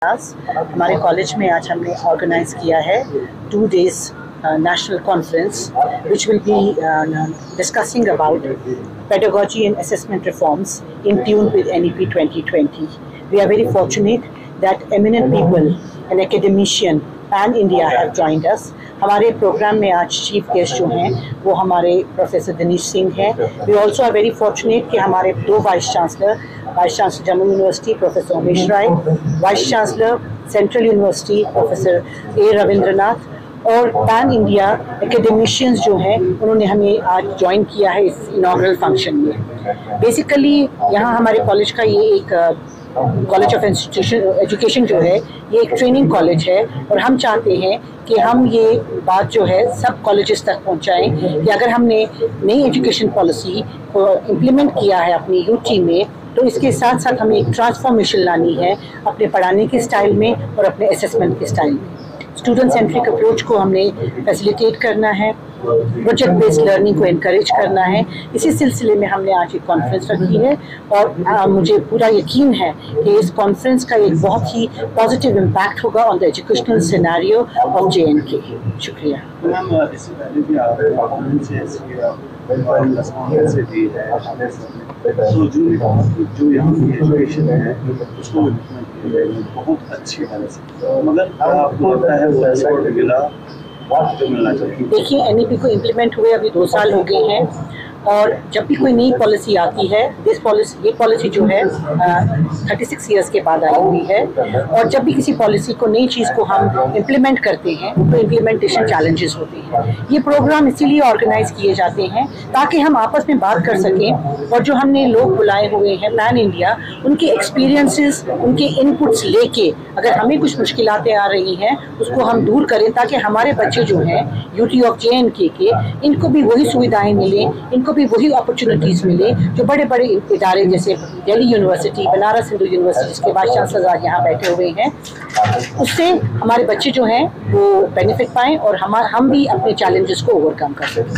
हमारे कॉलेज में आज हमने ऑर्गेनाइज किया है 2 days national conference which will be discussing about pedagogy and assessment reforms in tune with NEP 2020. We are very fortunate that eminent people and academician pan India have joined us. हमारे programme में आज chief guest जो हैं वो हमारे professor Dinesh Singh हैं. We also are very fortunate कि हमारे 2 vice chancellor Jammu university professor Umesh Rai, vice chancellor central university professor A Ravindranath और पैन इंडिया एकेडमिशियंस जो हैं उन्होंने हमें आज ज्वाइन किया है इस इनॉग्रल फंक्शन में. बेसिकली यहाँ हमारे कॉलेज का ये एक कॉलेज ऑफ एजुकेशन जो है ये एक ट्रेनिंग कॉलेज है और हम चाहते हैं कि हम ये बात जो है सब कॉलेजेस तक पहुंचाएं कि अगर हमने नई एजुकेशन पॉलिसी को इम्प्लीमेंट किया है अपनी यूटी में तो इसके साथ साथ हमें एक ट्रांसफॉर्मेशन लानी है अपने पढ़ाने के स्टाइल में और अपने असेसमेंट के स्टाइल में. स्टूडेंट सेंट्रिक अप्रोच को हमने फैसिलिटेट करना है, प्रोजेक्ट बेस्ड लर्निंग को इनकरेज करना है. इसी सिलसिले में हमने आज एक कॉन्फ्रेंस रखी है और मुझे पूरा यकीन है कि इस कॉन्फ्रेंस का एक बहुत ही पॉजिटिव इम्पैक्ट होगा on the educational scenario of JNK. शुक्रिया. जो यहाँ की एजुकेशन है उसको बहुत अच्छी है, मगर आपको लगता है वो ऐसा मिला जो मिलना चाहिए. देखिए NEP को इम्प्लीमेंट हुए अभी 2 साल हो गए हैं और जब भी कोई नई पॉलिसी आती है ये पॉलिसी जो है 36 ईयर्स के बाद आई हुई है और जब भी किसी पॉलिसी को नई चीज़ को हम इम्प्लीमेंट करते हैं तो इम्प्लीमेंटेशन चैलेंजेस होते हैं. ये प्रोग्राम इसीलिए ऑर्गेनाइज किए जाते हैं ताकि हम आपस में बात कर सकें और जो हमने लोग बुलाए हुए हैं पैन इंडिया उनके एक्सपीरियंसेस उनके इनपुट्स लेके अगर हमें कुछ मुश्किलातें आ रही हैं उसको हम दूर करें ताकि हमारे बच्चे जो हैं यूटी ऑफ JNK के इनको भी वही सुविधाएँ मिलें, इनको भी वही अपॉर्चुनिटीज़ मिले जो बड़े बड़े इदारे जैसे दिल्ली यूनिवर्सिटी, बनारस हिंदू यूनिवर्सिटी जिसके वाइस चांसलर आज यहाँ बैठे हुए हैं, उससे हमारे बच्चे जो हैं वो बेनिफिट पाएँ और हम भी अपने चैलेंजेस को ओवरकम कर सकें.